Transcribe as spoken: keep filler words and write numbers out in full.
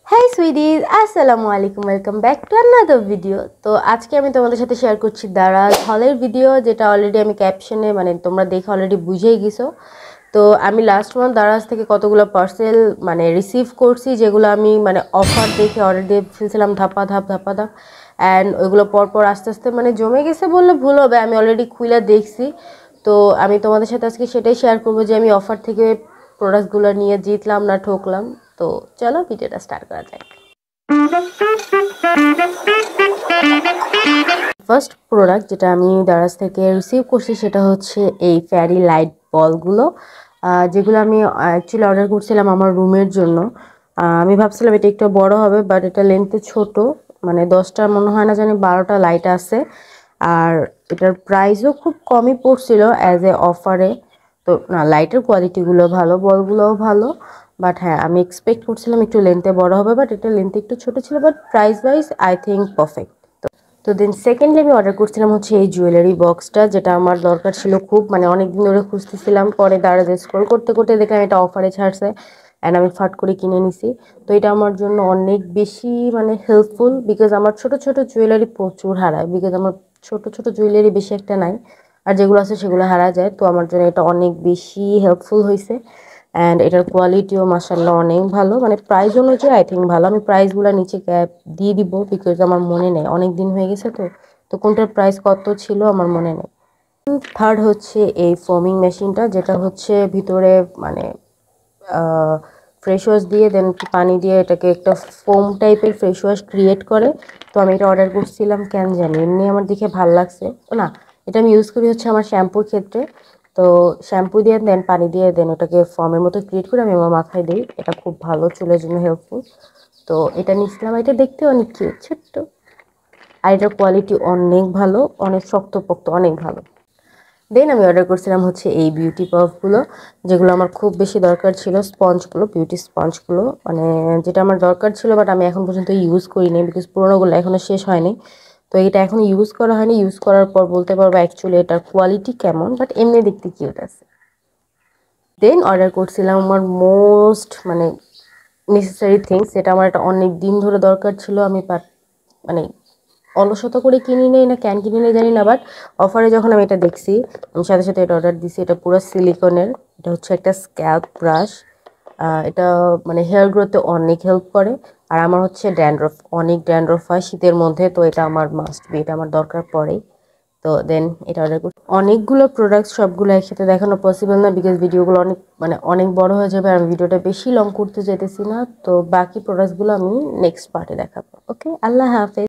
High sweeties, আসসালামু আলাইকুম, welcome back to another video. তো আজকে আমি তোমাদের সাথে শেয়ার করছি দারাজ হলের ভিডিও, যেটা অলরেডি আমি ক্যাপশনে মানে তোমরা দেখে অলরেডি বুঝেই গেছো। তো আমি লাস্ট মান্থ দারাজ থেকে কতগুলো পার্সেল মানে রিসিভ করছি, যেগুলো আমি মানে অফার দেখে অর্ডার দিয়ে ফেলছিলাম ধাপা ধাপ ধাপা ধাপ অ্যান্ড ওইগুলো পরপর আস্তে আস্তে মানে জমে গেছে বললে ভুল হবে, আমি অলরেডি খুলে দেখছি। তো আমি তোমাদের সাথে আজকে সেটাই শেয়ার করবো যে আমি অফার থেকে প্রোডাক্টগুলো নিয়ে জিতলাম না ঠকলাম। তো চলো ভিডিওটা স্টার্ট করা যাক। ফার্স্ট প্রোডাক্ট যেটা আমি দারাজ থেকে রিসিভ করছি সেটা হচ্ছে এই ফ্যারি লাইট বলগুলো, যেগুলো আমি অ্যাকচুয়ালি অর্ডার করছিলাম আমার রুমের জন্য। আমি ভাবছিলাম এটা একটু বড় হবে, বাট এটা লেন্থে ছোট, মানে দশটা মনে হয় না জানি বারোটা লাইট আছে। আর এটার প্রাইসও খুব কমই পড়ছিল অ্যাজ এ অফারে। তো না, লাইটের কোয়ালিটিগুলো ভালো, বলগুলোও ভালো, বাট হ্যাঁ আমি এক্সপেক্ট করছিলাম একটু লেন্থে বড় হবে, বাট এটা লেন্থে একটু ছোট ছিল, but price wise I think perfect. তো দেন সেকেন্ডলি আমি অর্ডার করছিলাম হচ্ছে এই জুয়েলারি বক্সটা, যেটা আমার দরকার ছিল খুব, মানে অনেক দিন ধরে খুঁজতেছিলাম। পরে দারাজ স্ক্রল করতে করতে দেখলাম এটা অফারে ছাড়ছে অ্যান্ড আমি ফাট করে কিনে নিছি। তো এটা আমার জন্য অনেক বেশি মানে হেল্পফুল, বিকজ আমার ছোট ছোট জুয়েলারি প্রচুর হারায়, বিকজ আমার ছোট ছোট জুয়েলারি বেশি একটা নাই, আর যেগুলো আছে সেগুলো হারা যায়। তো আমার জন্য এটা অনেক বেশি হেল্পফুল হয়েছে অ্যান্ড এটার কোয়ালিটিও মাশাআল্লাহ অনেক ভালো, মানে প্রাইস অনুযায়ী আই থিঙ্ক ভালো। আমি প্রাইসগুলো নিচে ক্যাপ দিয়ে দিব, বিকজ আমার মনে নেই, অনেক দিন হয়ে গেছে। তো তো কোনটার প্রাইস কত ছিল আমার মনে নেই। থার্ড হচ্ছে এই ফোমিং মেশিনটা, যেটা হচ্ছে ভিতরে মানে ফ্রেশ ওয়াশ দিয়ে দেন পানি দিয়ে এটাকে একটা ফোম টাইপের ফ্রেশ ওয়াশ ক্রিয়েট করে। তো আমি এটা অর্ডার করছিলাম কেন জানি, এমনি আমার দেখে ভাল লাগছে। না, এটা আমি ইউজ করি হচ্ছে আমার শ্যাম্পুর ক্ষেত্রে। তো শ্যাম্পু দিয়ে দেন পানি দিয়ে দেন ওটাকে ফর্মের মতো ক্রিয়েট করে আমি আমার মাথায় দিই, এটা খুব ভালো, চুলের জন্য হেল্পফুল। তো এটা নিচ্ছিলাম, এটা দেখতে অনেক কিউট, ছোট্ট, আর এটার কোয়ালিটি অনেক ভালো, অনেক শক্তপোক্ত, অনেক ভালো। দেন আমি অর্ডার করছিলাম হচ্ছে এই বিউটি পাফগুলো, যেগুলো আমার খুব বেশি দরকার ছিল, স্পঞ্জগুলো, বিউটি স্পঞ্জগুলো, মানে যেটা আমার দরকার ছিল, বাট আমি এখন পর্যন্ত ইউজ করিনি, বিকজ পুরোনোগুলো এখনও শেষ হয়নি। তো এটা এখন ইউজ করা হয়নি, ইউজ করার পর বলতে পারবো অ্যাকচুয়ালি এটার কোয়ালিটি কেমন, বাট এমনি দেখতে কিউট আছে। দেন অর্ডার করছিলাম আমার মোস্ট মানে নেসেসারি থিংস, যেটা আমার এটা অনেক দিন ধরে দরকার ছিল, আমি মানে অলসতা করে কিনি নেই না ক্যান কিনি নেই জানি না, বাট অফারে যখন আমি এটা দেখছি আমি সাথে সাথে এটা অর্ডার দিছি। এটা পুরো সিলিকনের, এটা হচ্ছে একটা স্ক্যাল্প ব্রাশ। এটা মানে হেয়ার গ্রোথে অনেক হেল্প করে, আর আমার হচ্ছে ড্যান্ড্রফ, অনেক ড্যান্ড্রফ হয় শীতের মধ্যে, তো এটা আমার মাস্ট বি, এটা আমার দরকার পড়েই। তো দেন এটা অর্ডার করছি। অনেকগুলো প্রোডাক্টস সবগুলো একসাথে দেখানো পসিবল না, বিকজ ভিডিওগুলো অনেক মানে অনেক বড় হয়ে যাবে, আর ভিডিওটা বেশি লং করতে যেতেছি না। তো বাকি প্রোডাক্টসগুলো আমি নেক্সট পার্টে দেখাবো। ওকে, আল্লাহ হাফেজ।